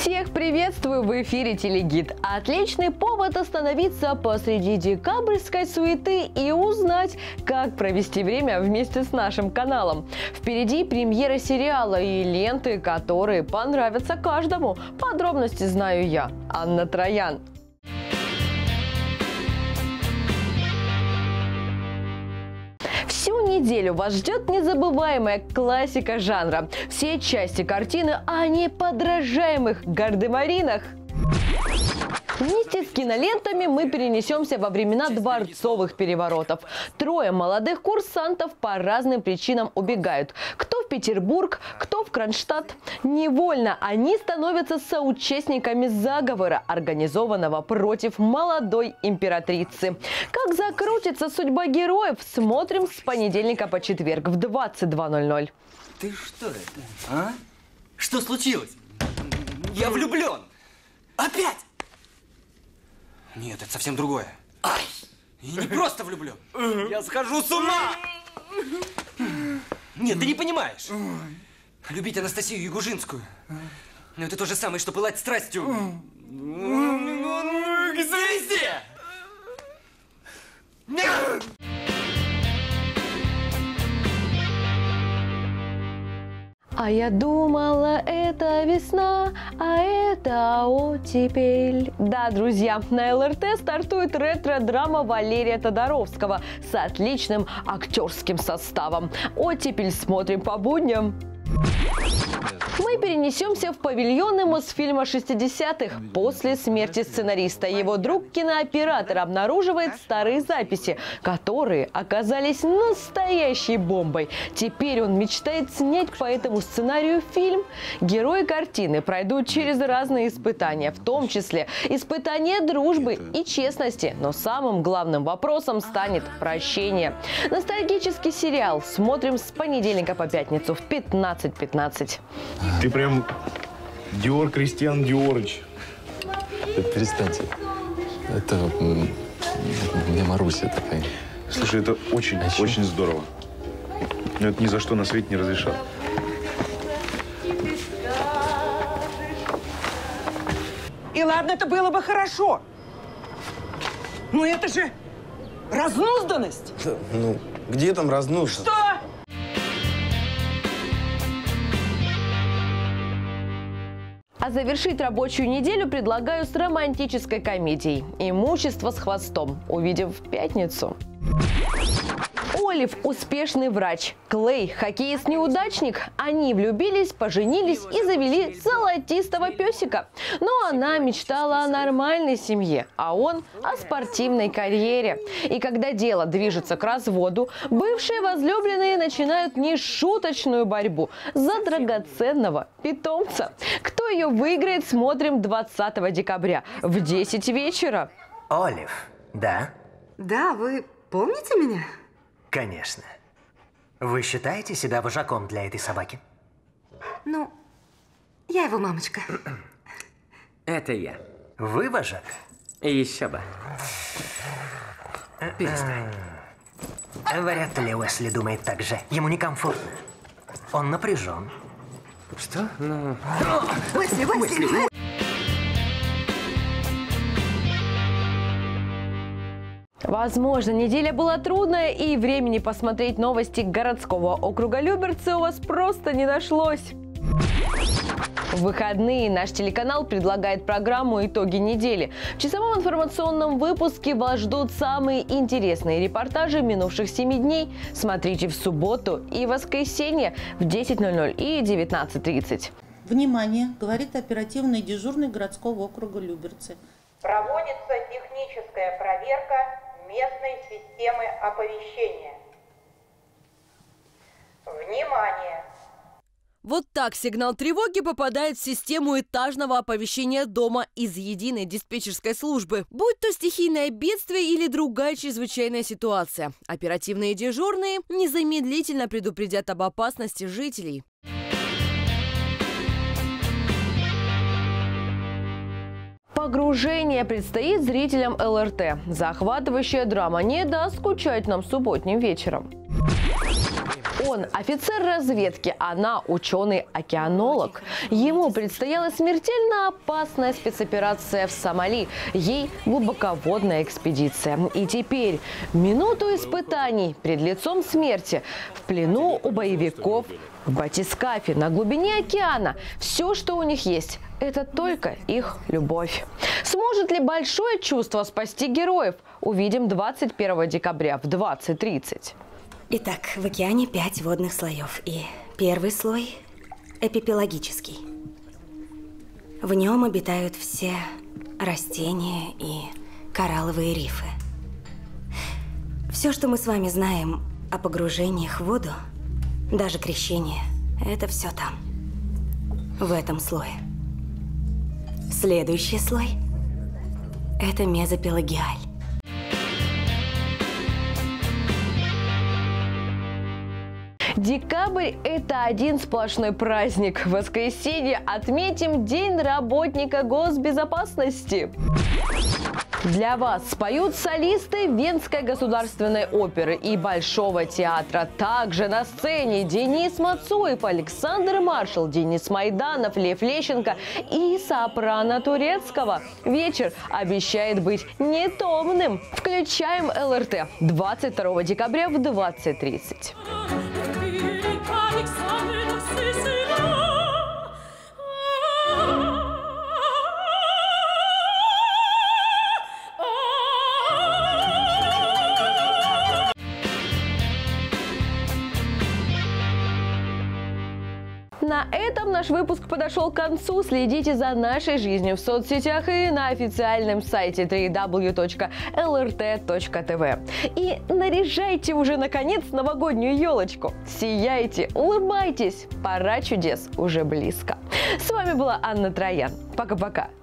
Всех приветствую! В эфире Телегид. Отличный повод остановиться посреди декабрьской суеты и узнать, как провести время вместе с нашим каналом. Впереди премьера сериала и ленты, которые понравятся каждому. Подробности знаю я, Анна Троян. Всю неделю вас ждет незабываемая классика жанра. Все части картины о неподражаемых гардемаринах. Вместе с кинолентами мы перенесемся во времена дворцовых переворотов. Трое молодых курсантов по разным причинам убегают. Кто в Петербург, кто в Кронштадт. Невольно они становятся соучастниками заговора, организованного против молодой императрицы. Как закрутится судьба героев, смотрим с понедельника по четверг в 22:00. Ты что это, а? Что случилось? Я влюблен! Опять! Нет, это совсем другое. Я не просто влюблен. Я схожу с ума! Нет, ты не понимаешь. Любить Анастасию Ягужинскую. Но это то же самое, что пылать страстью. К звезде! А я думала, это весна, а это оттепель. Да, друзья, на ЛРТ стартует ретро-драма Валерия Тодоровского с отличным актерским составом. Оттепель смотрим по будням. Мы перенесемся в павильоны Мосфильма 60-х. После смерти сценариста его друг-кинооператор обнаруживает старые записи, которые оказались настоящей бомбой. Теперь он мечтает снять по этому сценарию фильм. Герои картины пройдут через разные испытания, в том числе испытания дружбы и честности. Но самым главным вопросом станет прощение. Ностальгический сериал смотрим с понедельника по пятницу в 15:15. Ты прям Диор Кристиан Диорыч. Перестаньте. Это мне Маруся такая. Слушай, это очень здорово. Но это ни за что на свете не разрешат. И ладно, это было бы хорошо. Но это же разнузданность. Ну, где там разнуздность? Что? А завершить рабочую неделю предлагаю с романтической комедией «Имущество с хвостом». Увидим в пятницу. Олив – успешный врач. Клей – хоккеист-неудачник. Они влюбились, поженились и завели золотистого песика. Но она мечтала о нормальной семье, а он – о спортивной карьере. И когда дело движется к разводу, бывшие возлюбленные начинают нешуточную борьбу за драгоценного питомца. Кто ее выиграет, смотрим 20 декабря в 10 вечера. Олив, да? Да, вы помните меня? Конечно. Вы считаете себя вожаком для этой собаки? Ну, я его мамочка. Это я. Вы вожак? Еще бы. Перестань. Вряд ли Уэсли думает так же. Ему некомфортно. Он напряжен. Что? Ну... Уэсли! Возможно, неделя была трудная, и времени посмотреть новости городского округа Люберцы у вас просто не нашлось. В выходные наш телеканал предлагает программу «Итоги недели». В часовом информационном выпуске вас ждут самые интересные репортажи минувших 7 дней. Смотрите в субботу и воскресенье в 10:00 и 19:30. Внимание, говорит оперативный дежурный городского округа Люберцы. Проводится техническая проверка местной системы оповещения. Внимание! Вот так сигнал тревоги попадает в систему этажного оповещения дома из единой диспетчерской службы. Будь то стихийное бедствие или другая чрезвычайная ситуация. Оперативные дежурные незамедлительно предупредят об опасности жителей. Погружение предстоит зрителям ЛРТ. Захватывающая драма не даст скучать нам субботним вечером. Он офицер разведки, она ученый-океанолог. Ему предстояла смертельно опасная спецоперация в Сомали, ей глубоководная экспедиция. И теперь минуту испытаний перед лицом смерти в плену у боевиков в батискафе на глубине океана. Все, что у них есть, это только их любовь. Сможет ли большое чувство спасти героев? Увидим 21 декабря в 20:30. Итак, в океане 5 водных слоев. И первый слой – эпипелагический. В нем обитают все растения и коралловые рифы. Все, что мы с вами знаем о погружениях в воду, даже крещение – это все там, в этом слое. Следующий слой – это мезопелагиаль. Декабрь – это один сплошной праздник. В воскресенье отметим День работника госбезопасности. Для вас споют солисты Венской государственной оперы и Большого театра. Также на сцене Денис Мацуев, Александр Маршал, Денис Майданов, Лев Лещенко и сопрано турецкого. Вечер обещает быть нетомным. Включаем ЛРТ 22 декабря в 20:30. На этом наш выпуск подошел к концу. Следите за нашей жизнью в соцсетях и на официальном сайте www.lrt.tv. И наряжайте уже, наконец, новогоднюю елочку. Сияйте, улыбайтесь. Пора чудес уже близко. С вами была Анна Троян. Пока-пока.